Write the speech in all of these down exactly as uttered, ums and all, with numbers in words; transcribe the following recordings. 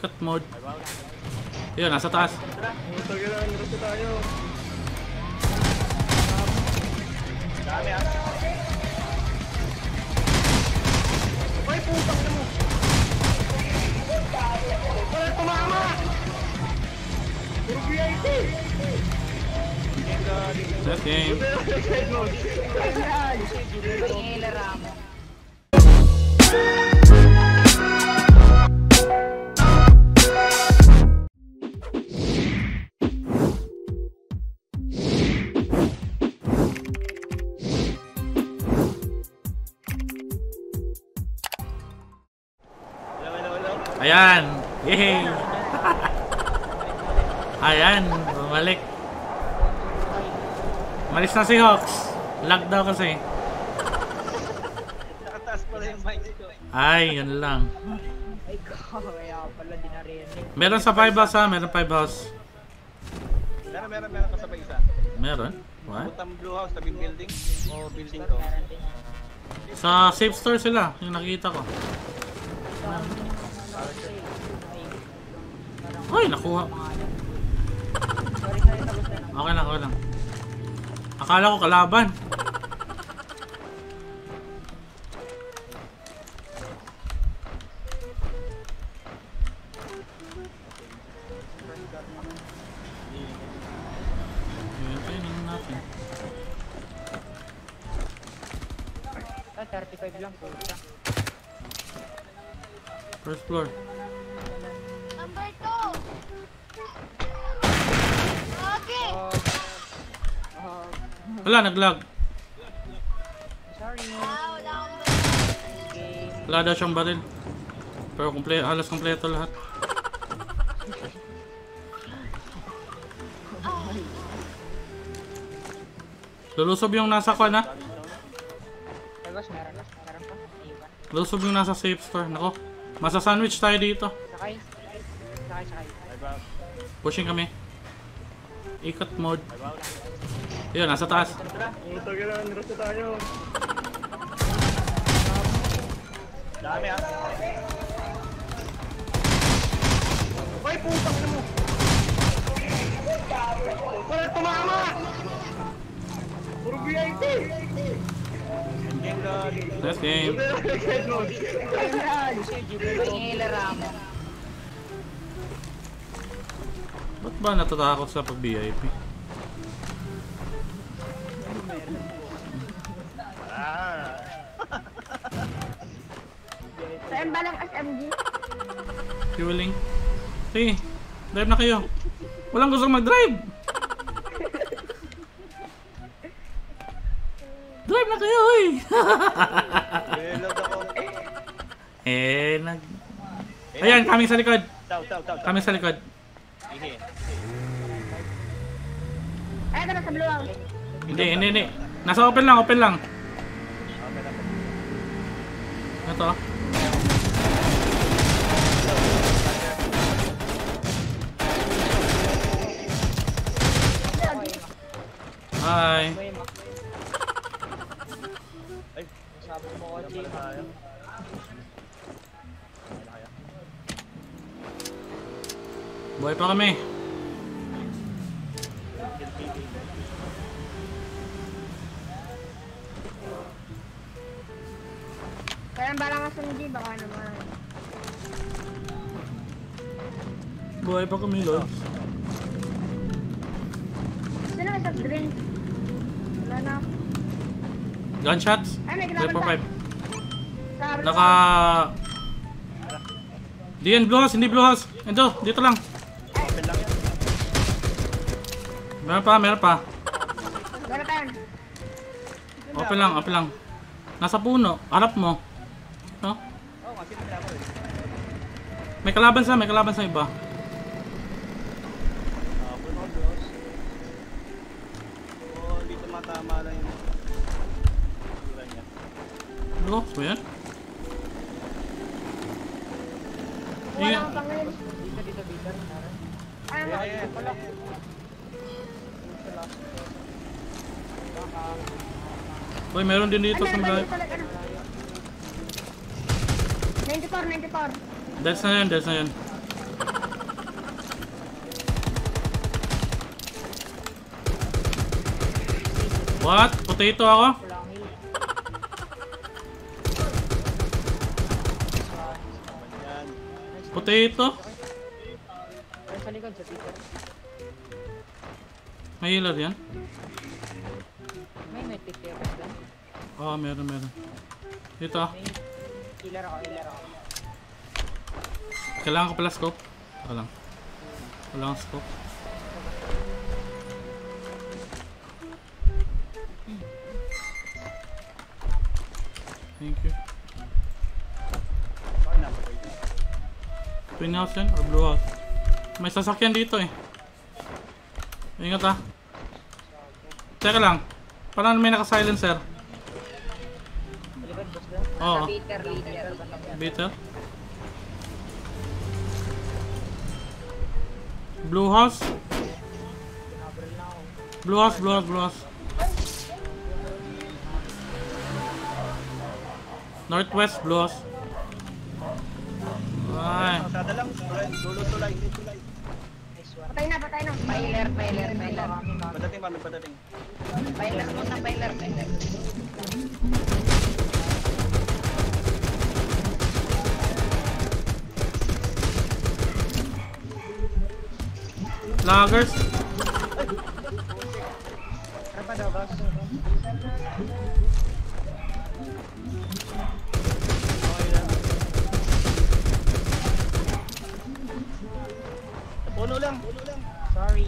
Ikot mode. Yun, nasa taas. Sige lang, nirito tayo. Dami ah. Ay, putang na mo. Wala tumama. Puro V I P. Set game. Ayan! Yay! Ayan! Bumalik! Malis na si Hawks! Lag daw kasi. Nakataas pala yung mic ko. Ay, yun lang. Ay, kaya pala di narinig. Meron sa five house ha? Meron five house. Meron, meron, meron kasabay isa. Meron? What? Putang blue house, tabing building. O building to. Sa safe store sila, yung nakita ko. Ay, nakuha. Okay lang, okay lang. Akala ko kalaban. thirty-five lang po. First floor. Number two. Okay. Uh, Wala, naglag. sorry. Ah, wala akong Game. Wala daw siyang baril. Pero komple halos kompleto lahat. Lulusob yung nasa kwan ha. Tapos meron na. Meron pa. Iwan. Lulusob yung nasa safe store. Nako. Masa sandwich tayo dito. Sakay. Sakay, sakay. Pushing kami. Ikot mode. Yun, nasa taas. Sige lang, nirito tayo. Dami ah. Ay, putang na mo. Wala tumama. Puro V I P. Game load. Last game. Ilaramo. Ba't ba natatakot sa pag-V I P? Ah. Saan ba lang S M G? Fueling. Sige, drive na kayo. Walang gustong mag-drive. Drive na kayo, uy. Reload ako. eh, nag... Ayan, coming sa likod. Taw, taw, taw. Coming sa likod. Ihe. Ay, ito na sa blue house. Hindi, hindi, hindi. Nasa open lang, open lang. Okay lang. Ito. Hi. Ay, Sabi mo ko, wala tayo. Buhay pa kami. Saan ba lang S M G? Baka naman. Buhay pa kami, Lord. Sino may soft drink? Wala na. Gunshots? Ay, may three ginawa four pa. five. Sa blue Naka... Di yan, blue house, hindi blue house. Ito, dito lang. Open lang yan. Meron pa, meron pa. house. Wala tayo. Open lang, open lang. Nasa puno, harap mo. No? Oo, kasi nila ako eh. May kalaban sa, may kalaban sa iba. Ah, blue house, blue house. Oo, dito matama lang yung... Tura niya. Blue house ba yan? Wala Iya. akong pangil. Dito, dito, dito. Meron. Ay, Yeah, yeah, wala. Uy, meron din dito sa mga... ninety-four, ninety-four. That's na yan, that's na yan. What? Potato ako? Wala akong heal. Yan. Potato? Pero sa likod, sa Peter. May healer yan? May medkit kayo ba doon? Oo, oh, meron, meron. Dito. May healer ako, healer ako. Kailangan ko pala scope. Ako lang. Wala akong scope. Thank you. Bakit napatay ko? Twin house yan or blue house? May sasakyan dito eh. Ingat ah. Teka lang. Parang may naka-silencer. Sa likod, boss doon. Oo. Sa Peter, leader. Bitter. Blue house. Pinabril na ako. Blue house, blue house, blue house. Northwest, blue house. Ay. Pasada lang. Tulay. Dulo tulay. Hindi tulay. Nice one. Patay na, patay na. Piler, piler, piler. Padating mami, padating. Piler mo na, piler, piler. Loggers. Ano pa daw, boss? Okay lang. Puno lang. Puno lang. Sorry.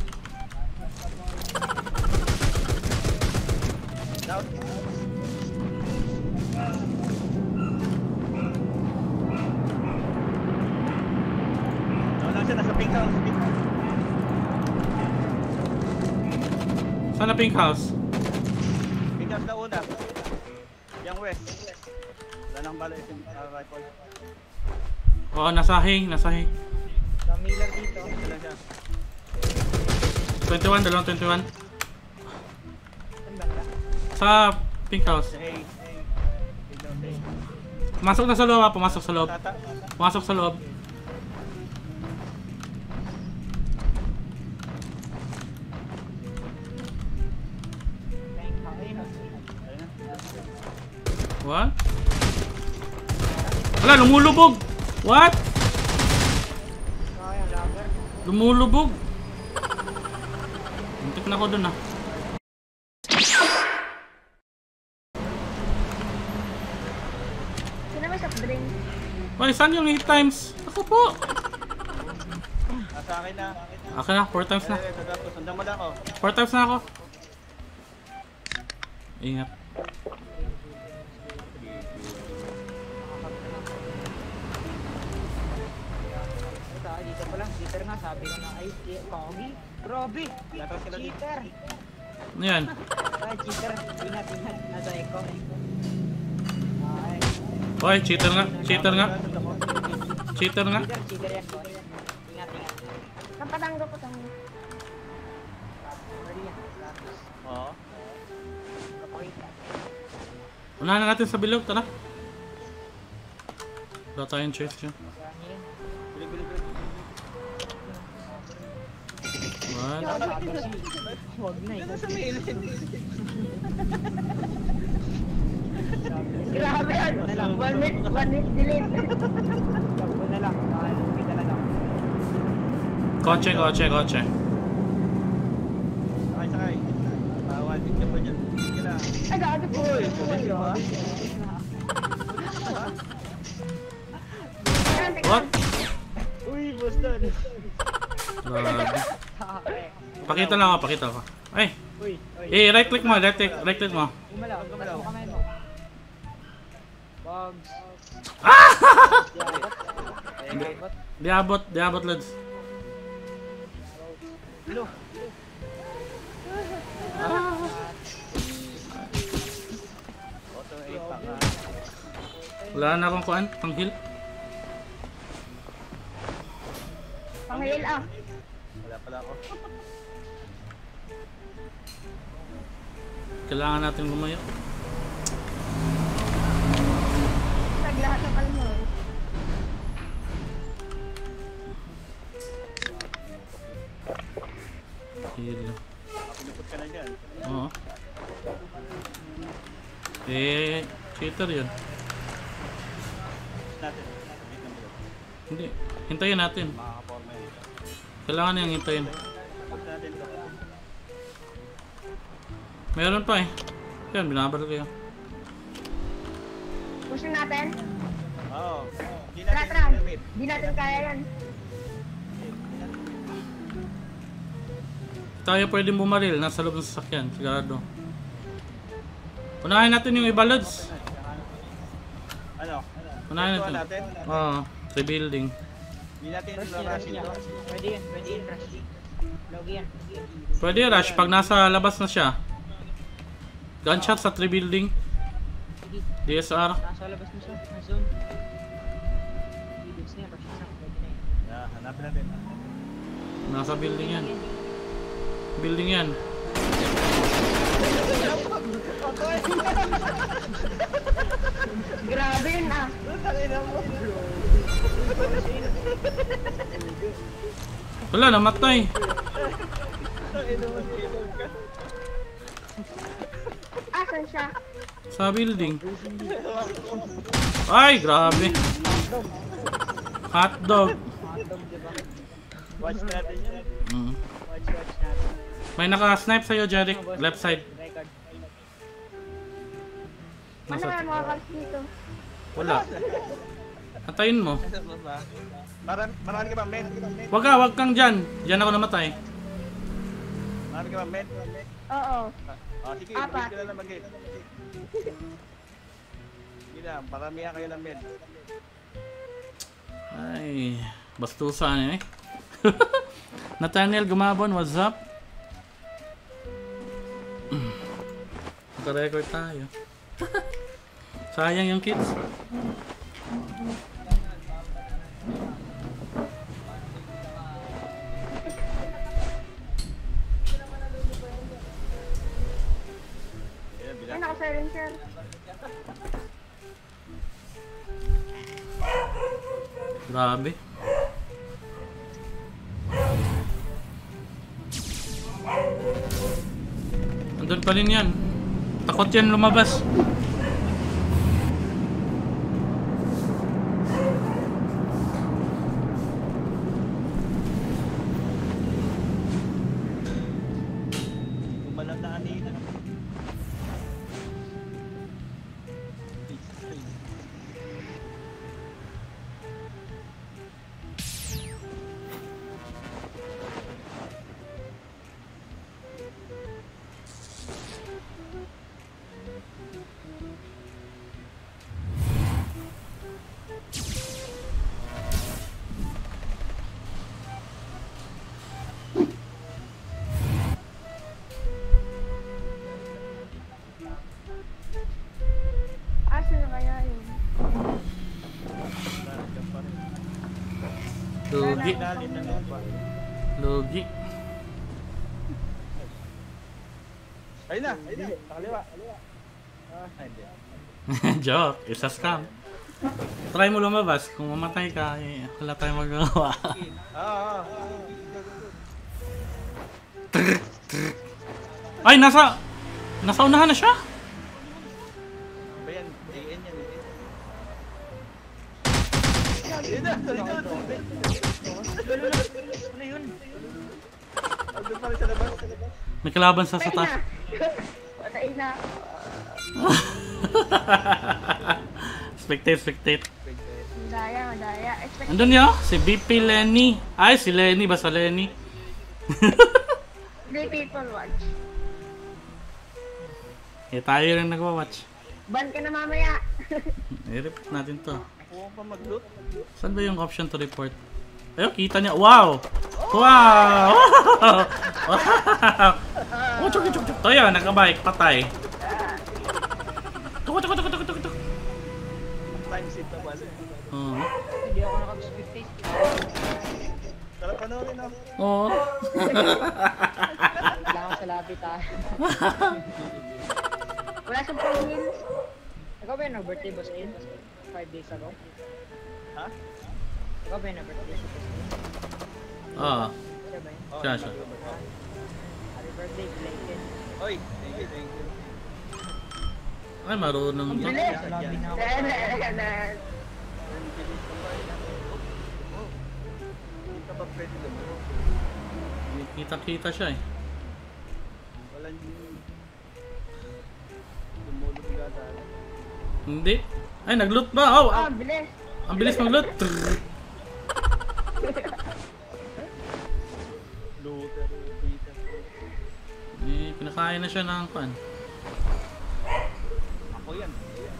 Down. Down lang siya. Nasa pink house. Pink house. Saan na pink house? Pink house na una. Yang west. Wala nang bala yung uh, rifle. Oo, nasahing, nasahing. Sa Miller dito. Ito lang siya. twenty-one, dalawang twenty-one. Saan banda? Sa pink house. Sa hay. Pink house hay. Pumasok na sa loob ah, pumasok sa loob. Tata. Pumasok sa loob. Thank you. Ayun na. Ayun na. What? Wala, lumulubog! What? Kaya, logger. Lumulubog! Muntik na ako dun ah. Sino may soft drink? Why, saan yung eight times? Ako po! Nasa akin na. Akin na, four times na. Eh, gagapos. Sundan mo lang ako. four times na ako. Ingat. Ito, dito pala. Cheater nga, sabi ko na. Ay, eh, Kogi. Grabe. Yata sila dito. Cheater. Ano yan? Ay, cheater. Ingat, ingat. Nasa echo. Ay, Hoy, cheater nga. Cheater nga. Sundan mo. Cheater nga. cheater, cheater yan, boss. Ingat, ingat. Kapatanggo, patanggo. Ready yan. Lapis. Oo. Kapakita. Unahan na natin sa bilog, tara. Wala tayong chase dyan. Yan, yan. Bilig, bilig, bilig. What? Sabi ko, huwag na eh. Nasa mail. Grabe yan. One minute, one minute delete. Huwag na lang. Nakalupi ka na lang. Kotse, kotse, kotse. Sakay, sakay. Bawal, tignan pa dyan. Sige na. Ay, gago po. Uy, tuloy siya ha? What? Uy, boss doon. Grabe. Okay. Pakita lang ako, pakita ako. Ay! Uy, uy. Eh, right click mo, right click, right click mo. Gumalaw, gumalaw. Taas mo kamay mo. Bugs. Ah! Diabot. Diabot. Diabot, diabot, lads. Lo. Auto eight pa ka. Wala na akong kuan, pang heal. Panghiil ah. Wala pala ako. Kailangan natin lumayo. Naglahat ng kalmo. Heal. Pinupot ka na dyan. Oo. Eh, cheater yun. Natin. Wait lang dito. Hindi. Hintayin natin. Makakaporma yun. Kailangan niyang hintayin. Push natin ito. Meron pa eh. Yan, binabaril kayo. Pusin natin. Oo. Hindi Tara, natin tara. limit. Di natin kaya yan. Tayo pwedeng bumaril. Nasa loob ng sasakyan. Sigurado. Unahin natin yung iba, Lods. Ano? Unahin Tutuan natin. natin. Oo. Rebuilding. Hindi natin Rush niya, rush larasin niya. ito. Pwede yan, pwede yan, rush. Logi yan. Pwede rush pag nasa labas na siya. Gunshot sa tree building. Sige, D S R. nasa labas na siya. Na zone. Ibig niya, rush na. Pwede na yan. Yeah, hanapin natin. Nasa building yan. Building yan. Grabe yun ah. Wala, namatay. Asan siya? Sa building. Ay, grabe. Hotdog. Hotdog, diba? Watch natin yan. Mm. Watch, watch natin. May naka-snipe sa'yo, Jeric. Left side. Record. Ano Nasa... naman mga kalps dito? Wala. Antayin mo. Ano ba? Marami, marami ka ba, men? Wag ka, wag kang dyan. Diyan ako namatay. Marami ka ba, men? Oo. Ah, sige, Apat. mag-gate ka na lang mag-gate. Sige na, paramihan kayo ng men. Ay, bastusan eh. Nathaniel Gumabon, what's up? Naka-record tayo. Sayang yung kids. Ayan, Ay, bilang. naka-silencer. Grabe. Andun pa rin yan. Takot yan lumabas. Kumalang na kanina. Asan na kaya yun? Nandiyan pa rin. Lugi. Ilalim ng lupa. Lugi. Ayun na, ayun na. Sa kaliwa. Ah, hindi. Joke. Isa scam. Try mo lumabas. Kung mamatay ka, eh, wala tayong magagawa. Ah, ah. Ay, nasa... Nasa unahan na siya. Ba yan? A N yan. Ayun na, sa likod. Ano yun? Andun pa rin sa labas. May kalaban sa Patay sata. na. Patay na. Spectate, spectate. Madaya, madaya. Expect Andun niya, si B P Lenny. Ay, si Lenny. Basta Lenny. three people watch. Eh, tayo rin nagwa-watch. Ban ka na mamaya. I-report natin to. Kuha pa mag-loot. Saan ba yung option to report? Ayun, kita niya. Wow! Wow! Wow! Oh, chuk, chuk, chuk. Ito yun, nakabike. Patay. Tuko, tuko, tuko, tuko, tuko, tuko. Time sit na bali. Oo. Hindi ako nakapag-spectate. Tara, panoorin na. Oo. Wala akong sa lapit ah. Wala siyang pangil. Ikaw ba yung nag-birthday, Boss Ed? Five days ago? Ha? Ikaw ba yung nag-birthday sa Boss Ed? Oo. Siya ba yun? Oh, Siya, siya. Happy birthday belated. Oy, thank you, thank you. Ay, marunong Ang yan. bilis. Sabi na ako. Yan, yan, yan. Ang bilis ko ba yan? Oh. Hindi ka ba pwede lumulog? Kita-kita siya eh. Wala yung lumulog yata. Hindi. Ay, nag-loot ba? Oh, Ah, ah, ang bilis. ang bilis mag-loot. Trrr. Looter, Peter. Eh, pinakain na siya ng pan. Ako yan.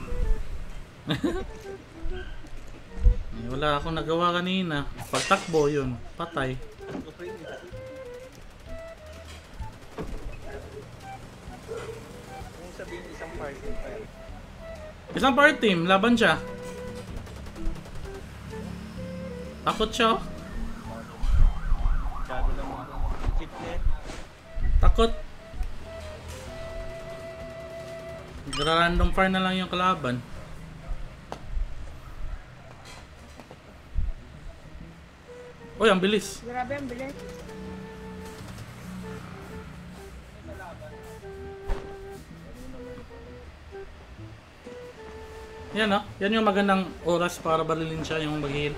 Eh, wala akong nagawa kanina. Pagtakbo yun, patay. Gusto ko yun. Kung sabihin isang party pa yan. Isang power team, laban siya. Takot siya oh. Masyado lang mo. Cheat na eh. Takot. Gra-random fire na lang yung kalaban. Uy, ang bilis. Grabe, ang bilis. Yan oh. Yan yung magandang oras para barilin siya yung mag-heal.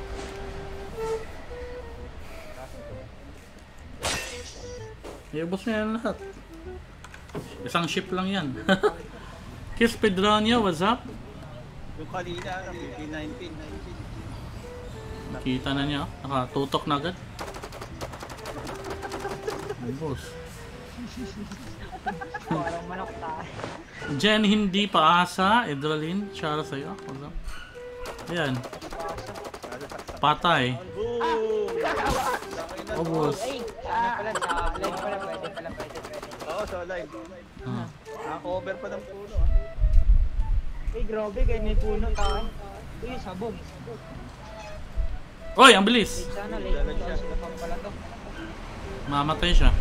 Iubos niya yan lahat. Isang ship lang yan. Kiss Pedronia, what's up? Yung kanina, fifteen nineteen. Kita na niya, oh. Nakatutok na agad. Ay, boss. Parang manok tayo. Jen, hindi paasa. Edralin, shara sa'yo. What's up? Ayan. Patay. Boom! Oh, boss. Ay, ano pala sa live pala pwede pala pwede pwede. Oo, so live. Ah. Naka-cover pa ng puno ah. Ay, grabe, kaya may puno tayo. Uy, sabog. Oy, ang bilis. Wait, sana late mo daw sila pa pala to. Mamatay siya.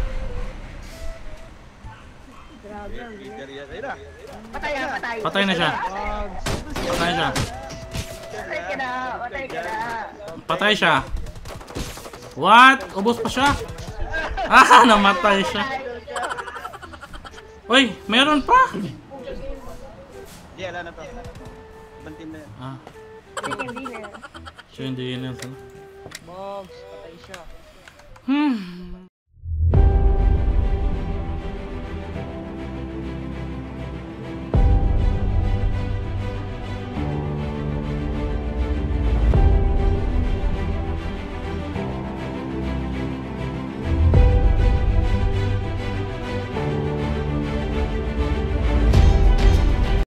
Grabe, ang bilis. Peter yan. Ayun na. Patay na, patay. Patay na siya. Patay siya. Patay ka na, patay ka na. Patay siya. What? Ubos pa siya? Ah, namatay siya. Uy, meron pa. Hindi, ala na to. Ibang team na yan. Ah, Chicken dinner. siya hindi yun yun. Bogs, patay siya. Hmm.